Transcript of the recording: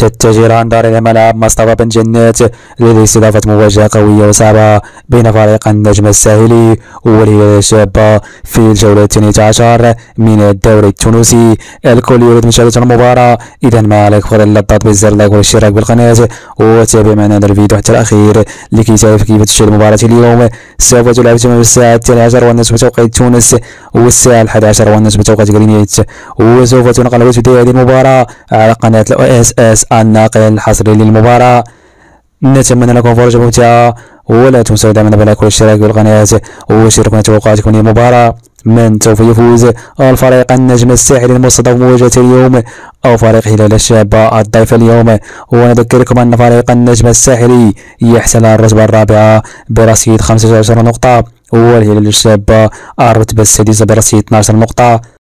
تتجه الأنظار إلى ملعب مصطفى بن جنات لاستضافة مواجهة قوية وصعبة بين فريق النجم الساحلي والهلال الشابة في الجولة 12 من الدوري التونسي. الكل يريد مشاهدة المباراة، إذا ما عليك فقط إلا الضغط بالزر لايك والاشتراك بالقناة وتابع معنا هذا الفيديو حتى الأخير لكي تعرف كيف تشاهد المباراة اليوم. سوف تلعب في الساعة 13:30 بتوقيت تونس والساعة 11:30 بتوقيت غرينيتش، وسوف تنقل بداية هذه المباراة على قناة OSS الناقل الحصري للمباراة. نتمنى لكم فرجة ممتعة، ولا تنسوا دعمنا باللايك والاشتراك بالقناة وشاركونا توقعاتكم للمباراة. من سوف يفوز؟ الفريق النجم الساحلي المستضاف مواجهة اليوم أو فريق هلال الشابة الضيف اليوم؟ ونذكركم أن فريق النجم الساحلي يحتل الرتبة الرابعة برصيد 15 نقطة، والهلال الشابة الرتبة السادسة برصيد 12 نقطة.